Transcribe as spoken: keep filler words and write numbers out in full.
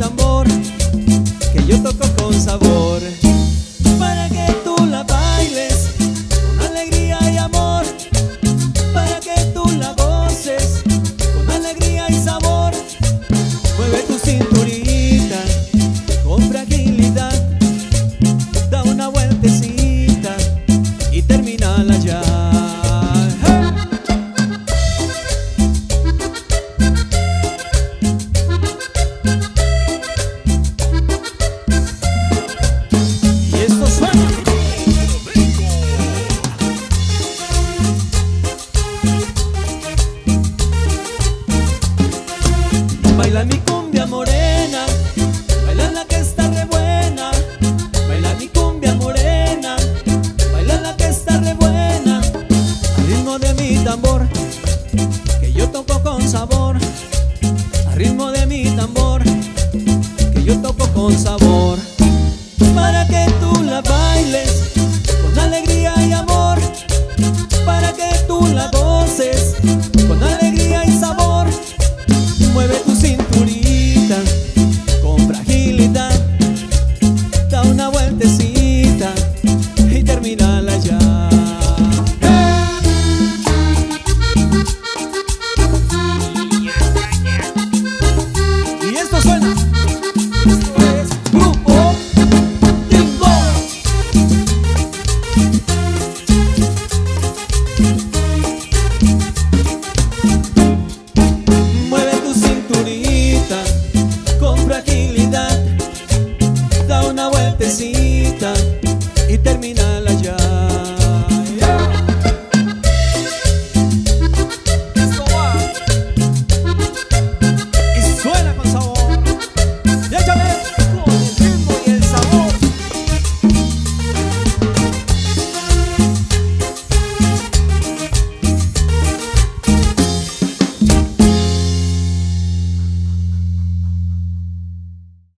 tambor, que yo toco con sabor, para que tú la bailes con alegría y amor, para que tú la goces con alegría y sabor. Mueve tu cinturita con fragilidad, da una vueltecita y termínala ya. Baila mi cumbia morena, baila la que está re buena. Baila mi cumbia morena, baila la que está re buena. Al ritmo de mi tambor, que yo toco con sabor. Al ritmo de mi tambor, que yo toco con sabor.